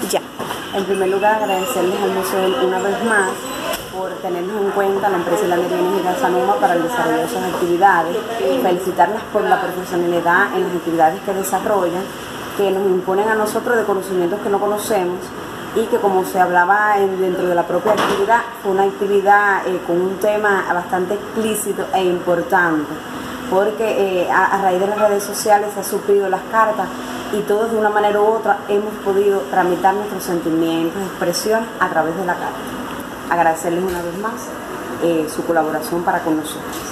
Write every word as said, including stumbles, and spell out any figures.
Ya. En primer lugar, agradecerles al museo una vez más por tenernos en cuenta la empresa Hilandia Bienes y Gazanuma para el desarrollo de sus actividades, felicitarlas por la profesionalidad en las actividades que desarrollan, que nos imponen a nosotros de conocimientos que no conocemos y que, como se hablaba en, dentro de la propia actividad, fue una actividad eh, con un tema bastante explícito e importante, porque eh, a, a raíz de las redes sociales se ha suplido las cartas y todos de una manera u otra hemos podido tramitar nuestros sentimientos, expresiones a través de la carta. Agradecerles una vez más eh, su colaboración para con nosotros.